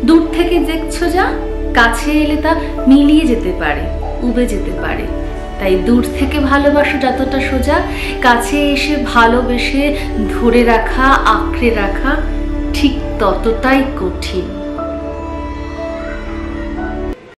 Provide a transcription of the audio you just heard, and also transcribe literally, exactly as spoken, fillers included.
দূর থেকে দেখছো যা, কাছে এলে তা মিলিয়ে যেতে পারে, উবে যেতে পারে। তাই দূর থেকে ভালোবাসা যতটা সোজা, কাছে এসে ভালোবেসে ধরে রাখা, আঁকড়ে রাখা ঠিক ততটাই কঠিন।